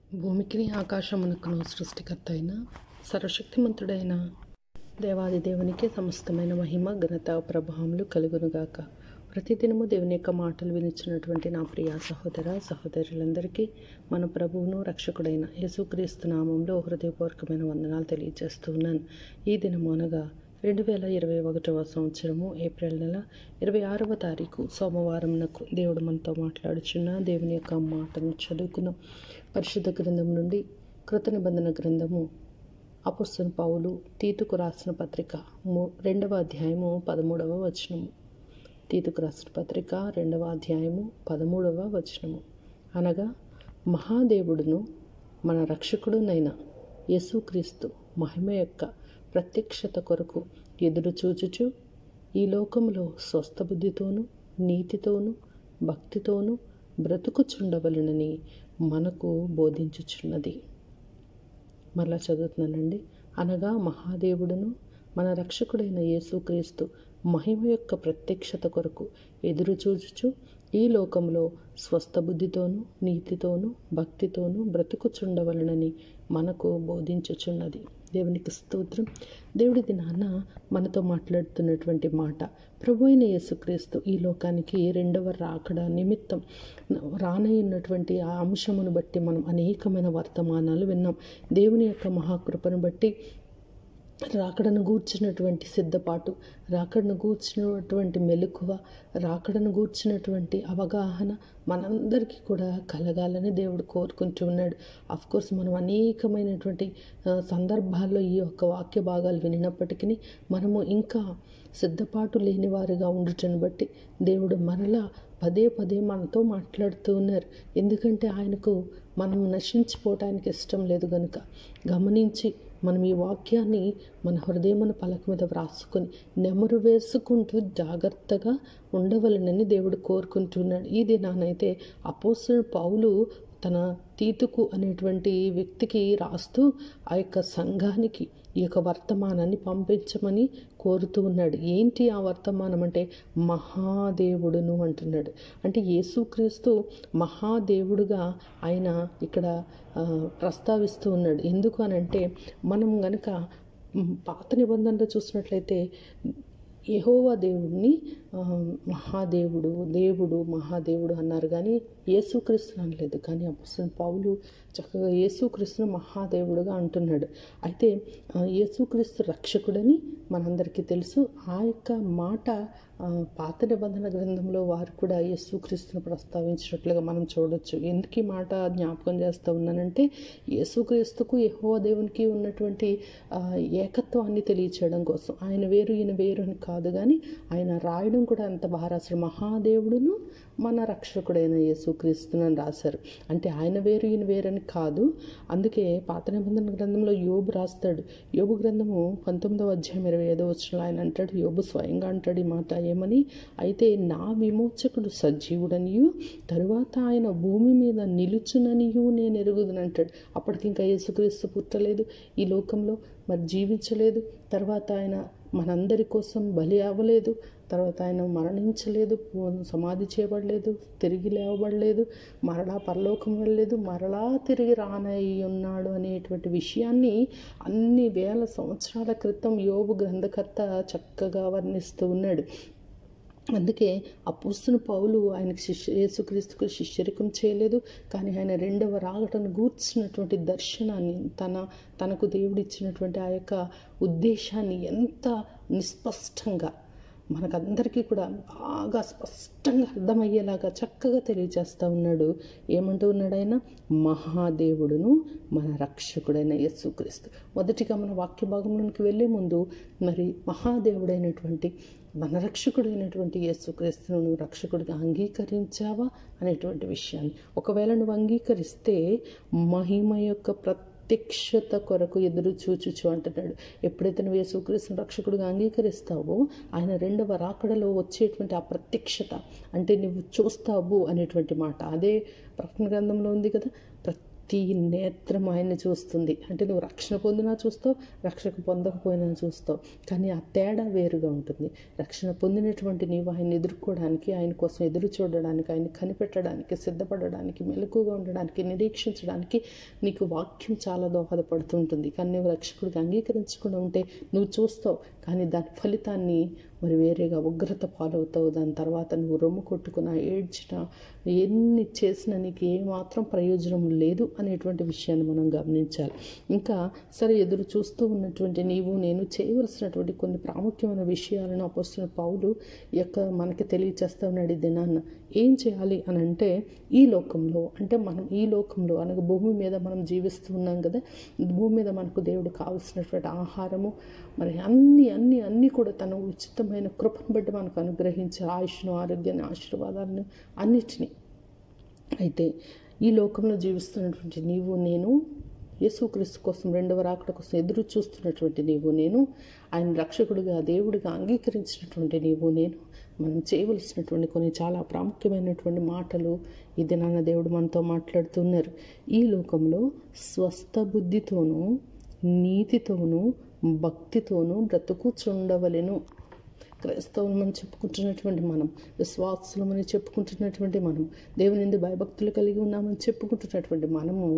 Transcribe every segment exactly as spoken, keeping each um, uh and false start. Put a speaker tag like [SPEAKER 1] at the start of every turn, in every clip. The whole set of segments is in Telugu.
[SPEAKER 1] భూమికిని ఆకాశమునకును సృష్టికర్త అయిన సర్వశక్తిమంతుడైన దేవాది దేవునికి సమస్తమైన మహిమ ఘనత ప్రభావములు కలుగునుగాక. ప్రతిదినము దేవుని యొక్క మాటలు వినిచ్చినటువంటి నా ప్రియ సహోదర సహోదరులందరికీ మన ప్రభువును రక్షకుడైన యేసుక్రీస్తు నామంలో హృదయపూర్వకమైన వందనాలు తెలియజేస్తూ ఉన్నాను. ఈ దినము అనగా రెండు వేల ఇరవై ఒకటవ సంవత్సరము ఏప్రిల్ నెల ఇరవై ఆరవ తారీఖు సోమవారంనకు దేవుడు మనతో మాట్లాడుచున్న దేవుని యొక్క మాటను చదువుకున్నాం. పరిశుద్ధ గ్రంథం నుండి కృత నిబంధన గ్రంథము అపొస్తలుడైన పౌలు తీతుకు రాసిన పత్రిక రెండవ అధ్యాయము పదమూడవ వచనము. తీతుకు రాసిన పత్రిక రెండవ అధ్యాయము పదమూడవ వచనము. అనగా మహాదేవుడును మన రక్షకుడునైన యేసుక్రీస్తు మహిమ యొక్క ప్రత్యక్షత కొరకు ఎదురు చూచుచు ఈ లోకములో స్వస్థ బుద్ధితోనూ నీతితోనూ భక్తితోనూ బ్రతుకుచుండవలనని మనకు బోధించుచున్నది. మరలా చదువుతున్నానండి. అనగా మహాదేవుడును మన రక్షకుడైన యేసుక్రీస్తు మహిమ యొక్క ప్రత్యక్షత కొరకు ఎదురు చూచుచు ఈ లోకంలో స్వస్థ బుద్ధితోనూ నీతితోనూ భక్తితోనూ బ్రతుకుచుండవలనని మనకు బోధించుచున్నది. దేవునికి స్తోత్రం. దేవుడి దినాన మనతో మాట్లాడుతున్నటువంటి మాట, ప్రభు అయిన యేసుక్రీస్తు ఈ లోకానికి రెండవ రాకడ నిమిత్తం రానయ్యున్నటువంటి ఆ అంశమును బట్టి మనం అనేకమైన వర్తమానాలు విన్నాం. దేవుని యొక్క మహాకృపను బట్టి రాకడను గూర్చినటువంటి సిద్ధపాటు, రాకడను గూర్చినటువంటి మెలకువ, రాకడను గూర్చినటువంటి అవగాహన మనందరికీ కూడా కలగాలని దేవుడు కోరుకుంటూ ఉన్నాడు. అఫ్కోర్స్ మనం అనేకమైనటువంటి సందర్భాల్లో ఈ యొక్క వాక్య భాగాలు వినినప్పటికీ మనము ఇంకా సిద్ధపాటు లేని వారిగా ఉండుటను బట్టి దేవుడు మరలా పదే పదే మనతో మాట్లాడుతూ ఉన్నారు. ఎందుకంటే ఆయనకు మనం నశించిపోవటానికి ఇష్టం లేదు కనుక గమనించి మనం ఈ వాక్యాన్ని మన హృదయమున పలక మీద వ్రాసుకొని నెమరు వేసుకుంటూ జాగ్రత్తగా ఉండవలనని దేవుడు కోరుకుంటున్నాడు. ఈ దినానైతే అపోస్తలుడైన పౌలు తన తీతుకు అనేటువంటి వ్యక్తికి రాస్తూ ఆ యొక్క సంఘానికి ఈ యొక్క వర్తమానాన్ని పంపించమని కోరుతూ ఉన్నాడు. ఏంటి ఆ వర్తమానం అంటే మహాదేవుడును అంటున్నాడు. అంటే యేసుక్రీస్తు మహాదేవుడుగా ఆయన ఇక్కడ ప్రస్తావిస్తూ ఉన్నాడు. ఎందుకు అని అంటే మనం గనక పాత నిబంధనలో చూసినట్లయితే యెహోవా దేవుడిని మహాదేవుడు దేవుడు మహాదేవుడు అన్నారు, కానీ యేసుక్రీస్తుని అనలేదు. కానీ అపొస్తలుడైన పౌలు చక్కగా యేసుక్రీస్తును మహాదేవుడుగా అంటున్నాడు. అయితే యేసుక్రీస్తు రక్షకుడని మనందరికీ తెలుసు. ఆ యొక్క మాట పాత నిబంధన గ్రంథంలో వారు కూడా యేసుక్రీస్తును ప్రస్తావించినట్లుగా మనం చూడొచ్చు. ఎందుకు ఈ మాట జ్ఞాపకం చేస్తూ ఉన్నానంటే యేసుక్రీస్తుకు యెహోవా దేవునికి ఉన్నటువంటి ఏకత్వాన్ని తెలియచేయడం కోసం. ఆయన వేరు ఈయన వేరు అని కాదు, కానీ ఆయన రాయడం కూడా అంత బాగా రాశారు. మహాదేవుడును మన రక్షకుడైన యేసుక్రీస్తుని రాశారు. అంటే ఆయన వేరు ఈయన వేరని కాదు. అందుకే పాత నిబంధన గ్రంథంలో యోబు రాస్తాడు. యోబు గ్రంథము పంతొమ్మిదవ అధ్యాయం ఇరవై ఐదవ వచనంలో ఆయన అంటాడు, యోబు స్వయంగా అంటాడు ఈ మాట ఏమని, అయితే నా విమోచకుడు సజీవుడనియు తరువాత ఆయన భూమి మీద నిలుచుననియు నేను ఎరుగుదును అంటాడు. అప్పటికి ఇంకా యేసుక్రీస్తు పుట్టలేదు, ఈ లోకంలో మరి జీవించలేదు, తర్వాత ఆయన మనందరి కోసం బలి అవ్వలేదు, తర్వాత ఆయన మరణించలేదు, సమాధి చేయబడలేదు, తిరిగి లేవబడలేదు, మరలా పరలోకం వెళ్ళలేదు, మరలా తిరిగి రానయ్యి ఉన్నాడు అనేటువంటి విషయాన్ని అన్ని వేల సంవత్సరాల క్రితం యోబు గ్రంథకర్త చక్కగా వర్ణిస్తూ ఉన్నాడు. అందుకే అపొస్తలుడైన పౌలు ఆయనకు శిష్య యేసుక్రీస్తుకు శిష్యరికం చేయలేదు, కానీ ఆయన రెండవ రాకడను గూర్చినటువంటి దర్శనాన్ని తన తనకు దేవుడిచ్చినటువంటి ఆ యొక్క ఉద్దేశాన్ని ఎంత నిస్పష్టంగా మనకందరికీ కూడా బాగా స్పష్టంగా అర్థమయ్యేలాగా చక్కగా తెలియజేస్తూ ఉన్నాడు. ఏమంటూ ఉన్నాడు ఆయన? మహాదేవుడును మన రక్షకుడైన యేసుక్రీస్తు. మొదటిగా మన వాక్య భాగంలోనికి వెళ్ళే ముందు మరి మహాదేవుడైనటువంటి మన రక్షకుడైనటువంటి యేసుక్రీస్తును నువ్వు రక్షకుడిగా అంగీకరించావా అనేటువంటి విషయాన్ని, ఒకవేళ నువ్వు అంగీకరిస్తే మహిమ యొక్క ప్రత్యక్షత కొరకు ఎదురు చూచుచు అంటున్నాడు. ఎప్పుడైతే నువ్వు యేసుక్రీస్తును రక్షకుడిగా అంగీకరిస్తావో ఆయన రెండవ రాకడలో వచ్చేటువంటి ఆ ప్రత్యక్షత అంటే నువ్వు చూస్తావు అనేటువంటి మాట అదే ప్రకటన గ్రంథంలో ఉంది కదా. ప్రతి నేత్రం ఆయన్ని చూస్తుంది. అంటే నువ్వు రక్షణ పొందినా చూస్తావు, రక్షణ పొందకపోయినా చూస్తావు, కానీ ఆ తేడా వేరుగా ఉంటుంది. రక్షణ పొందినటువంటి నీవు ఆయన ఎదుర్కోవడానికి, ఆయన కోసం ఎదురు చూడడానికి, ఆయన కనిపెట్టడానికి, సిద్ధపడడానికి, మెలకుగా ఉండడానికి, నిరీక్షించడానికి నీకు వాక్యం చాలా దోహదపడుతుంటుంది. కానీ నువ్వు రక్షకుడికి అంగీకరించకుండా ఉంటే నువ్వు చూస్తావు, కానీ దాని ఫలితాన్ని మరి వేరేగా ఉగ్రత పాలవుతావు. దాని తర్వాత నువ్వు రొమ్ము కొట్టుకున్నా, ఏడ్చినా, ఎన్ని చేసినా నీకు ఏమాత్రం ప్రయోజనం లేదు అనేటువంటి విషయాన్ని మనం గమనించాలి. ఇంకా సరే, ఎదురు చూస్తూ ఉన్నటువంటి నీవు నేను చేయవలసినటువంటి కొన్ని ప్రాముఖ్యమైన విషయాలను అపోస్తలుడైన పౌలు యొక్క మనకి తెలియచేస్తా ఉన్నాడు ఈ దినాన్న. ఏం చేయాలి అని అంటే, ఈ లోకంలో అంటే మనం ఈ లోకంలో అనగా భూమి మీద మనం జీవిస్తూ ఉన్నాం కదా, భూమి మీద మనకు దేవుడు కావలసినటువంటి ఆహారము మరి అన్ని అన్ని అన్నీ కూడా తన ఉచితమైన కృపను బట్టి మనకు అనుగ్రహించే ఆయుష్ను, ఆరోగ్యాన్ని, ఆశీర్వాదాలను అన్నిటినీ. అయితే ఈ లోకంలో జీవిస్తున్నటువంటి నీవు నేను, యేసుక్రీస్తు కోసం రెండవ రాకడ కోసం ఎదురు చూస్తున్నటువంటి నీవు నేను, ఆయన రక్షకుడిగా దేవుడిగా అంగీకరించినటువంటి నీవు నేను, మనం చేయవలసినటువంటి కొన్ని చాలా ప్రాముఖ్యమైనటువంటి మాటలు ఇది నాన్న దేవుడు మనతో మాట్లాడుతున్నారు. ఈ లోకంలో స్వస్థ బుద్ధితోనూ నీతితోనూ భక్తితోనూ బ్రతుకుచుండవలెను. క్రైస్తవులమని చెప్పుకుంటున్నటువంటి మనం, విశ్వాసులమని చెప్పుకుంటున్నటువంటి మనం, దేవుని యందు భయభక్తులు కలిగి ఉన్నామని చెప్పుకుంటున్నటువంటి మనము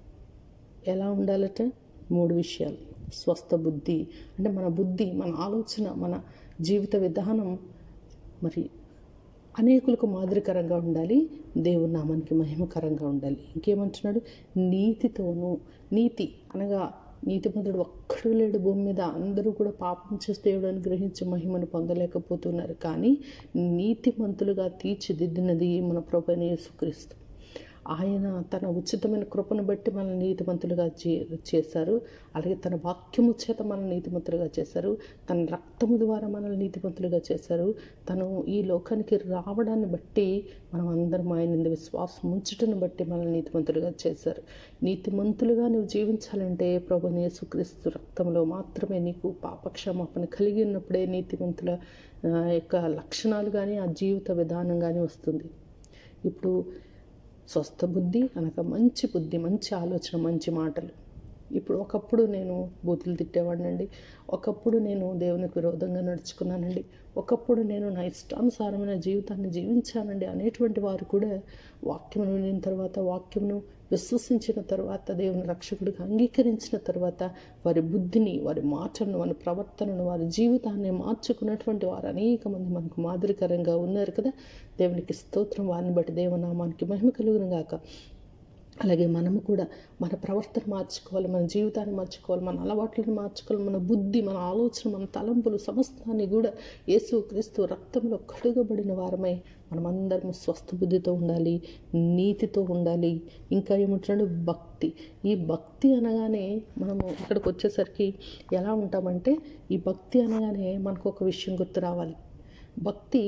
[SPEAKER 1] ఎలా ఉండాలట? మూడు విషయాలు. స్వస్థ బుద్ధి అంటే మన బుద్ధి, మన ఆలోచన, మన జీవిత విధానం మరి అనేకులకు మాదిరికరంగా ఉండాలి, దేవుని నామానికి మహిమకరంగా ఉండాలి. ఇంకేమంటున్నాడు? నీతితోనూ. నీతి అనగా నీతిమంతుడు ఒక్కడు లేడు భూమి మీద, అందరూ కూడా పాపం చేసి దేవుడు అనుగ్రహించి మహిమను పొందలేకపోతున్నారు. కానీ నీతిమంతులుగా తీర్చిదిద్దినది మన ప్రభువైన యేసుక్రీస్తు. ఆయన తన ఉచితమైన కృపను బట్టి మనల్ని నీతిమంతులుగా చేశారు. అలాగే తన వాక్యము చేత మనల్ని నీతిమంతులుగా చేశారు. తన రక్తము ద్వారా మనల్ని నీతిమంతులుగా చేశారు. తను ఈ లోకానికి రావడాన్ని బట్టి మనం అందరం ఆయన విశ్వాసం ఉంచుటను బట్టి మనల్ని నీతిమంతులుగా చేశారు. నీతిమంతులుగా నువ్వు జీవించాలంటే ప్రభువైన యేసుక్రీస్తు రక్తంలో మాత్రమే నీకు పాపక్షమాపణ కలిగి ఉన్నప్పుడే నీతిమంతుల యొక్క లక్షణాలు కానీ ఆ జీవిత విధానం కానీ వస్తుంది. ఇప్పుడు స్వస్థ బుద్ధి అనగా మంచి బుద్ధి, మంచి ఆలోచన, మంచి మాటలు. ఇప్పుడు ఒకప్పుడు నేను బూతులు తిట్టేవాడినండి, ఒకప్పుడు నేను దేవునికి విరోధంగా నడుచుకున్నానండి, ఒకప్పుడు నేను నా ఇష్టానుసారమైన జీవితాన్ని జీవించానండి అనేటువంటి వారు కూడా వాక్యమును వినిన తర్వాత, వాక్యమును విశ్వసించిన తర్వాత, దేవుని రక్షకుడిగా అంగీకరించిన తర్వాత వారి బుద్ధిని, వారి మాటలను, వారి ప్రవర్తనను, వారి జీవితాన్ని మార్చుకున్నటువంటి వారు అనేక మంది మనకు మాదిరికరంగా ఉన్నారు కదా. దేవునికి స్తోత్రం. వారిని బట్టి దేవనామానికి మహిమ కలుగును గాక. అలాగే మనము కూడా మన ప్రవర్తన మార్చుకోవాలి, మన జీవితాన్ని మార్చుకోవాలి, మన అలవాట్లను మార్చుకోవాలి, మన బుద్ధి, మన ఆలోచన, మన తలంపులు సమస్తాన్ని కూడా యేసుక్రీస్తు రక్తంలో కడుగబడిన వారమై మనమందరం స్వస్థ బుద్ధితో ఉండాలి, నీతితో ఉండాలి. ఇంకా ఏమంటున్నాడు? భక్తి. ఈ భక్తి అనగానే మనము ఇక్కడికి వచ్చేసరికి ఎలా ఉంటామంటే, ఈ భక్తి అనగానే మనకు ఒక విషయం గుర్తు రావాలి. భక్తి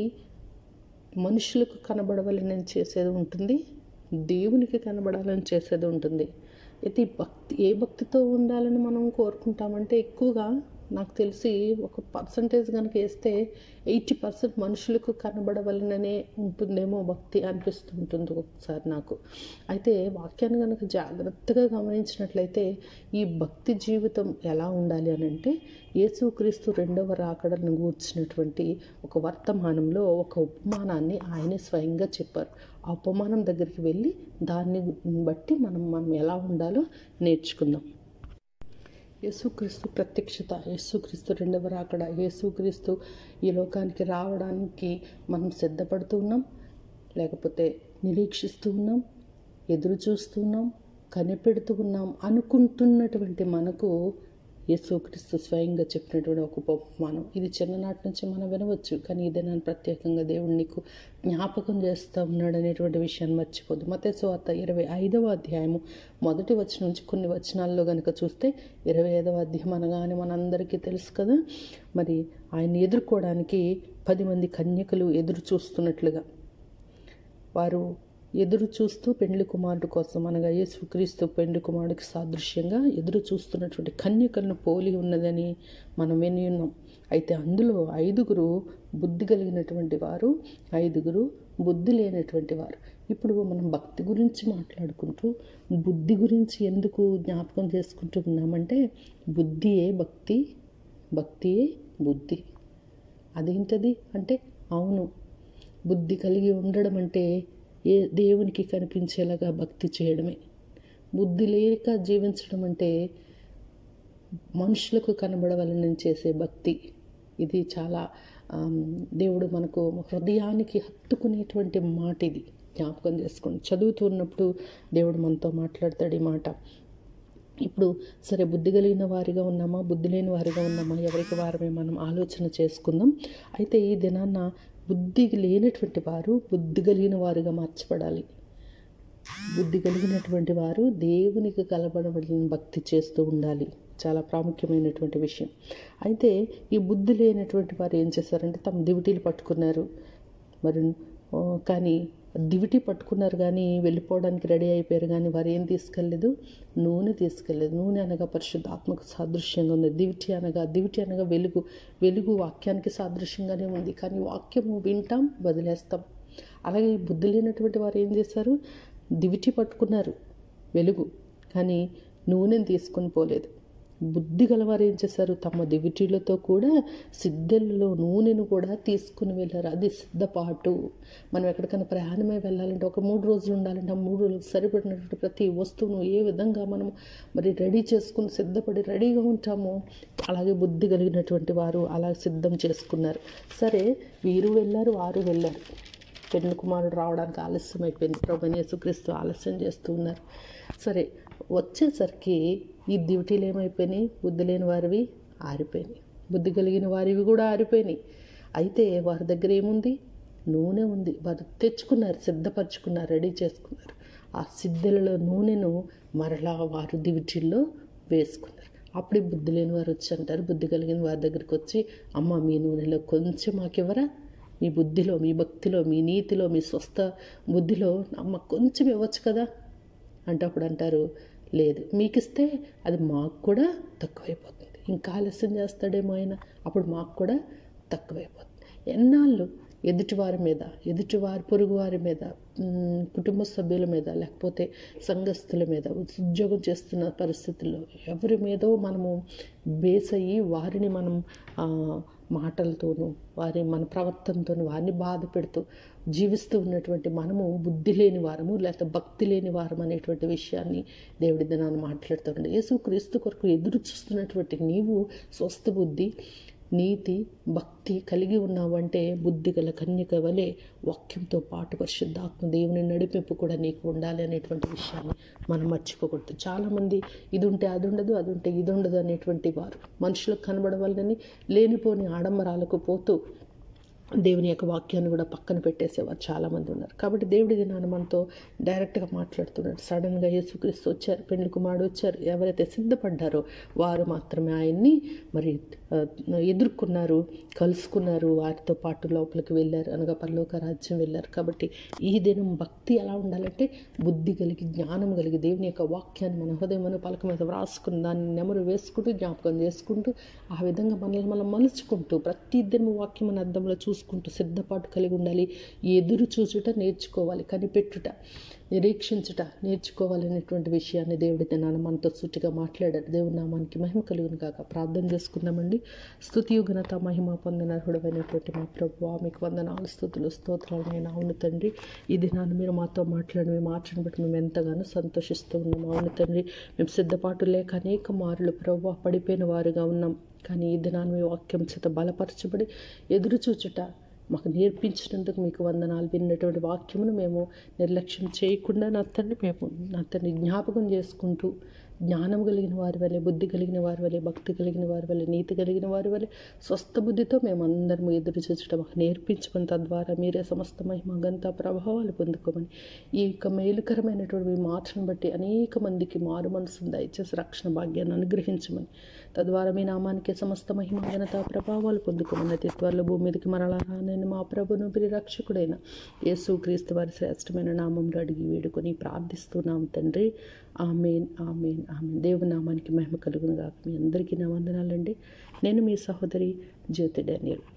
[SPEAKER 1] మనుషులకు కనబడవలని చేసేది ఉంటుంది, దేవునికి కనబడాలని చేసేది ఉంటుంది. అయితే ఈ భక్తి ఏ భక్తితో ఉండాలని మనం కోరుకుంటామంటే, ఎక్కువగా నాకు తెలిసి ఒక పర్సంటేజ్ కనుక వేస్తే ఎయిటీ పర్సెంట్ మనుషులకు కనబడవలననే ఉంటుందేమో భక్తి అనిపిస్తూ ఉంటుంది ఒకసారి నాకు. అయితే వాక్యాన్ని కనుక జాగ్రత్తగా గమనించినట్లయితే ఈ భక్తి జీవితం ఎలా ఉండాలి అని అంటే, యేసుక్రీస్తు రెండవ రాకడను గూర్చినటువంటి ఒక వర్తమానంలో ఒక ఉపమానాన్ని ఆయనే స్వయంగా చెప్పారు. ఆ ఉపమానం దగ్గరికి వెళ్ళి దాన్ని బట్టి మనం మనం ఎలా ఉండాలో నేర్చుకుందాం. యేసుక్రీస్తు ప్రత్యక్షత, యేసుక్రీస్తు రెండవ రాకడ, యేసుక్రీస్తు ఈ లోకానికి రావడానికి మనం సిద్ధపడుతూ ఉన్నాం, లేకపోతే నిరీక్షిస్తూ ఉన్నాం, ఎదురు చూస్తూ ఉన్నాం, కనిపెడుతూ ఉన్నాం అనుకుంటున్నటువంటి మనకు యేసుక్రీస్తు స్వయంగా చెప్పినటువంటి ఒక ఉపమానం. ఇది చిన్ననాటి నుంచి మనం వినవచ్చు, కానీ ఇదే నేను ప్రత్యేకంగా దేవుడు నీకు జ్ఞాపకం చేస్తూ ఉన్నాడు అనేటువంటి విషయాన్ని మర్చిపోద్దు. మత్తయి సువార్త ఇరవై ఐదవ అధ్యాయము మొదటి వచనం నుంచి కొన్ని వచనాల్లో కనుక చూస్తే, ఇరవై ఐదవ అధ్యాయం అనగానే మనందరికీ తెలుసు కదా, మరి ఆయన ఎదుర్కోవడానికి పది మంది కన్యకలు ఎదురు చూస్తున్నట్లుగా, వారు ఎదురు చూస్తూ పెండ్లి కుమారుడు కోసం అనగా యేసుక్రీస్తు పెండ్లి కుమారుడికి సాదృశ్యంగా ఎదురు చూస్తున్నటువంటి కన్యకలను పోలి ఉన్నదని మనం విని ఉన్నాం. అయితే అందులో ఐదుగురు బుద్ధి కలిగినటువంటి వారు, ఐదుగురు బుద్ధి లేనటువంటి వారు. ఇప్పుడు మనం భక్తి గురించి మాట్లాడుకుంటూ బుద్ధి గురించి ఎందుకు జ్ఞాపకం చేసుకుంటూ ఉన్నామంటే, బుద్ధియే భక్తి, భక్తియే బుద్ధి. అదేంటది అంటే, అవును, బుద్ధి కలిగి ఉండడం అంటే ఏ దేవునికి కనిపించేలాగా భక్తి చేయడమే. బుద్ధి లేక జీవించడం అంటే మనుషులకు కనబడవలని చేసే భక్తి. ఇది చాలా దేవుడు మనకు హృదయానికి హత్తుకునేటువంటి మాట. ఇది జ్ఞాపకం చేసుకోండి. చదువుతున్నప్పుడు దేవుడు మనతో మాట్లాడతాడు ఈ మాట. ఇప్పుడు సరే, బుద్ధి కలిగిన వారిగా ఉన్నామా, బుద్ధి లేని వారిగా ఉన్నామా, ఎవరికి వారమే మనం ఆలోచన చేసుకుందాం. అయితే ఈ దినాన్న బుద్ధి లేనటువంటి వారు బుద్ధి కలిగిన వారుగా మార్చబడాలి. బుద్ధి కలిగినటువంటి వారు దేవునికి కలబడబడిన భక్తి చేస్తూ ఉండాలి. చాలా ప్రాముఖ్యమైనటువంటి విషయం. అయితే ఈ బుద్ధి లేనటువంటి వారు ఏం చేశారంటే, తమ దివిటీలు పట్టుకున్నారు. మరి కానీ దివిటి పట్టుకున్నారు కానీ వెళ్ళిపోవడానికి రెడీ అయిపోయారు, కానీ వారు ఏం తీసుకెళ్ళలేదు? నూనె తీసుకెళ్ళలేదు. నూనె అనగా పరిశుద్ధాత్మకు సాదృశ్యంగా ఉంది. దివిటి అనగా దివిటి అనగా వెలుగు. వెలుగు వాక్యానికి సాదృశ్యంగానే ఉంది, కానీ వాక్యము వింటాం, వదిలేస్తాం. అలాగే బుద్ధి లేనటువంటి వారు ఏం చేశారు? దివిటి పట్టుకున్నారు, వెలుగు, కానీ నూనెను తీసుకొని పోలేదు. బుద్ధి గలవారు ఏం చేశారు? తమ దివిటీలతో కూడా సిద్ధెలలో నూనెను కూడా తీసుకుని వెళ్ళారు. అది సిద్ధపాటు. మనం ఎక్కడికైనా ప్రయాణమై వెళ్ళాలంటే, ఒక మూడు రోజులు ఉండాలంటే ఆ మూడు రోజులు సరిపడినటువంటి ప్రతి వస్తువును ఏ విధంగా మనం మరి రెడీ చేసుకుని సిద్ధపడి రెడీగా ఉంటామో, అలాగే బుద్ధి కలిగినటువంటి వారు అలా సిద్ధం చేసుకున్నారు. సరే, వీరు వెళ్ళారు, వారు వెళ్ళారు. పెళ్లి కుమారుడు రావడానికి ఆలస్యం అయిపోయింది. ప్రభువైన యేసుక్రీస్తు ఆలస్యం చేస్తూ ఉన్నారు. సరే, వచ్చేసరికి ఈ డ్యూటీలు ఏమైపోయినాయి? బుద్ధి లేని వారివి ఆరిపోయినాయి, బుద్ధి కలిగిన వారివి కూడా ఆరిపోయినాయి. అయితే వారి దగ్గర ఏముంది? నూనె ఉంది. వారు తెచ్చుకున్నారు, సిద్ధపరచుకున్నారు, రెడీ చేసుకున్నారు. ఆ సిద్ధలలో నూనెను మరలా వారు దివిటీల్లో వేసుకున్నారు. అప్పుడే బుద్ధి లేని వారు వచ్చి అంటారు, బుద్ధి కలిగిన వారి దగ్గరికి వచ్చి, అమ్మ, మీ నూనెలో కొంచెం మాకివ్వరా? మీ బుద్ధిలో, మీ భక్తిలో, మీ నీతిలో, మీ స్వస్థ బుద్ధిలో అమ్మ కొంచెం ఇవ్వచ్చు కదా అంటే, అప్పుడు అంటారు, లేదు, మీకు ఇస్తే అది మాకు కూడా తక్కువైపోతుంది. ఇంకా ఆలస్యం చేస్తాడేమో ఆయన, అప్పుడు మాకు కూడా తక్కువైపోతుంది. ఎన్నాళ్ళు ఎదుటివారి మీద, ఎదుటివారి పొరుగువారి మీద, కుటుంబ సభ్యుల మీద, లేకపోతే సంఘస్థుల మీద, ఉద్యోగం చేస్తున్న పరిస్థితుల్లో ఎవరి మీదో మనము బేస్ అయ్యి వారిని మనం మాటలతోనూ, వారి మన ప్రవర్తనతోనూ వారిని బాధ పెడుతూ జీవిస్తూ ఉన్నటువంటి మనము బుద్ధి లేని వారము, లేకపోతే భక్తి లేని వారం అనేటువంటి విషయాన్ని దేవుడి దినాన్ని మాట్లాడుతుండే. యేసుక్రీస్తు కొరకు ఎదురు చూస్తున్నటువంటి నీవు స్వస్థ బుద్ధి, నీతి, భక్తి కలిగి ఉన్నావంటే బుద్ధి గల కన్యక వలె వాక్యంతో పాటు పరిశుద్ధాత్మ దేవుని నడిపింపు కూడా నీకు ఉండాలి అనేటువంటి విషయాన్ని మనం మర్చిపోకూడదు. చాలామంది ఇది ఉంటే అది ఉండదు, అది ఉంటే ఇది ఉండదు అనేటువంటి వారు మనుషులకు కనబడవాలని లేనిపోని ఆడంబరాలకు పోతూ దేవుని యొక్క వాక్యాన్ని కూడా పక్కన పెట్టేసేవారు చాలామంది ఉన్నారు. కాబట్టి దేవుడి దినాన్ని మనతో డైరెక్ట్గా మాట్లాడుతున్నాడు. సడన్గా యేసుక్రీస్తు వచ్చారు, పెళ్లి కుమారుడు వచ్చారు. ఎవరైతే సిద్ధపడ్డారో వారు మాత్రమే ఆయన్ని మరి ఎదుర్కొన్నారు, కలుసుకున్నారు, వారితో పాటు లోపలికి వెళ్ళారు, అనగా పరలోక రాజ్యం వెళ్ళారు. కాబట్టి ఈ దినం భక్తి ఎలా ఉండాలంటే, బుద్ధి కలిగి, జ్ఞానం కలిగి దేవుని యొక్క వాక్యాన్ని మన హృదయం పలక మీద వ్రాసుకుని దాన్ని నెమరు వేసుకుంటూ జ్ఞాపకం చేసుకుంటూ ఆ విధంగా మనల్ని మనం మలుచుకుంటూ ప్రతి దినం వాక్యం మన అద్దంలో చూసుకుంటూ సిద్ధపాటు కలిగి ఉండాలి. ఎదురు చూచుట నేర్చుకోవాలి, కనిపెట్టుట, నిరీక్షించుట నేర్చుకోవాలనేటువంటి విషయాన్ని దేవుడి దినాన మనతో సూటిగా మాట్లాడారు. దేవుని నామానికి మహిమ కలుగును కాక. ప్రార్థన చేసుకుందామండి. స్తుతియు ఘనత మహిమ పొందిన అర్హుడమైనటువంటి మా ప్రభువా, మీకు వందనాలు, స్తుతులు, స్తోత్రాలు నేను. అవును తండ్రి, ఈ దినాన్ని మీరు మాతో మాట్లాడి మీ మాటను బట్టి మేము ఎంతగానో సంతోషిస్తూ ఉన్నాం. అవును తండ్రి, మేము సిద్ధపాటు లేక అనేక మారులు ప్రభువా పడిపోయిన వారుగా ఉన్నాం. కానీ ఈ దినాన్ని మీ వాక్యం చేత బలపరచబడి ఎదురు చూచుట మాకు నేర్పించినందుకు మీకు వందనాలు. విన్నటువంటి వాక్యమును మేము నిర్లక్ష్యం చేయకుండా నా తండ్రి మేము నా తండ్రి జ్ఞాపకం చేసుకుంటూ జ్ఞానం కలిగిన వారి వల్లే, బుద్ధి కలిగిన వారి వల్లే, భక్తి కలిగిన వారి వల్లే, నీతి కలిగిన వారి వల్లే స్వస్థ బుద్ధితో మేము అందరము ఎదురు చూచడం మాకు నేర్పించుకుని తద్వారా మీరే సమస్త మహిమ ఘనత ప్రభావాలు పొందుకోమని, ఈ యొక్క మేలుకరమైనటువంటి మీ మాటను బట్టి అనేక మందికి మారు మనసును దయచేసి రక్షణ భాగ్యాన్ని అనుగ్రహించమని, తద్వారా మీ నామానికి సమస్త మహిమ ఘనత ప్రభావాలు పొందుకోమని, అతి త్వరలో భూమి మీదకి మరలా రానని మా ప్రభును ప్రియరక్షకుడైన యేసుక్రీస్తు వారి శ్రేష్టమైన నామంలో అడిగి వేడుకొని ప్రార్థిస్తున్నాం తండ్రి. ఆమేన్, ఆమేన్, ఆమేన్. దేవుని నామానికి మహిమ కలుగును గాక. మీ అందరికీ నా వందనాలండి. నేను మీ సహోదరి జ్యోతి డానియల్.